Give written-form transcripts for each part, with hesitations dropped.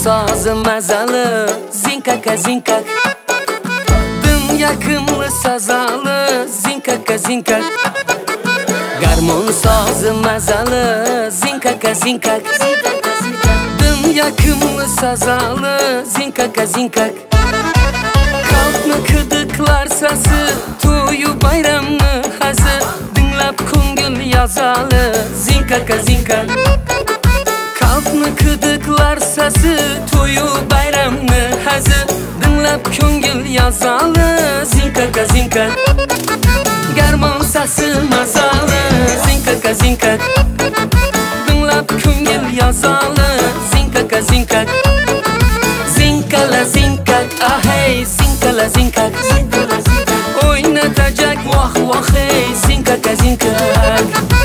sazı mazalı zinkaka zinkak. Dım yakımlı sazalı zinkaka zinkak. Garmon sazı mazalı zinkaka zinkak. Dım yakımlı sazalı zinkaka zinkak. Kalkma kıdıklar sası toyu bayramını hazır. Dinlap kungul yazalı zinkaka zinkak. Kalkma kıdıklar sası toyu bayramını hazır. Dinlap kungul yazalı zinkaka zinkak. Garmon sası mazalı zinkaka zinkak. Dinlap kungul yazalı zinkaka zinkak. Zinkala zinkak ahey zinkala zinkak. Oynatacak vah vah hey zinkaka zinkak.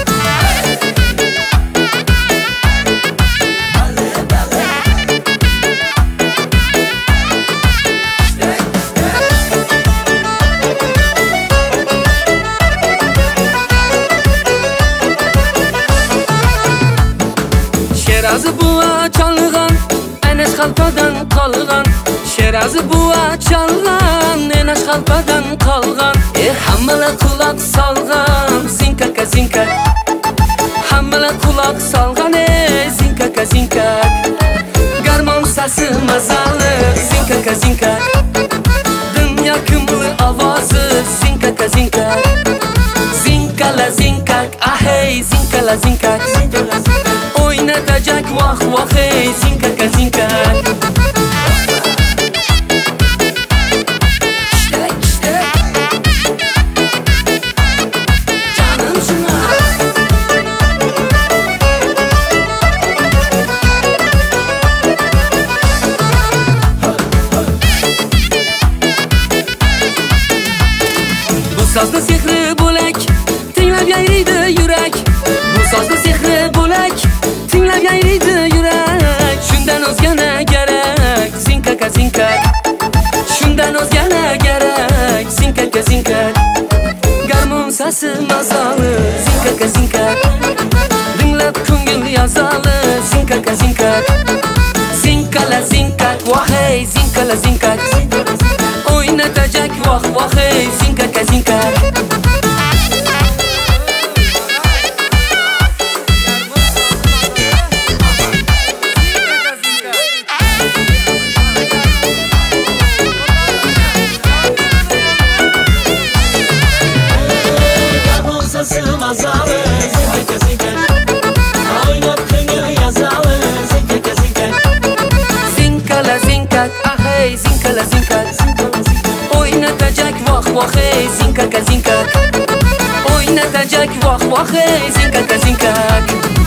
Şerazı buğa çalğan eneş xalpadan qalğan. Şerazı buğa çalğan eneş xalpadan qalğan. Hammalar kulaq salğan zinkaka zinkak. Hammalar kulaq salğan zinkaka zinkak. Garmon sası mazalı zinkaka zinkak. Dım yakımlı avazı zinkaka zinkak. Zinkala zinkak ahey zinkala zinkak. Oynatacak vah vah hey zinkaka zinkak. Bu sazda sehri bo'lak tinglab yayraydi yurak. Bu sazda sehri bo'lak tinglab yayraydi yurak. Shundan o'zga ne kerak zinkaka zinkak. Shundan o'zga ne kerak zinkaka zinkak. Garmon sasi mazalı zinkaka zinkak. Dinlab ko'ngil yazalı zinkaka zinkak. Zinkala zinkak vah hey zinkala zinkak. Oynatacak vah vah hey zinkaka zinkak. Zinkala zinkak ahey zinkala zinkak. Oynatacak vah vah hey zinkaka zinkak. Oynatacak vah vah hey zinkaka zinkak.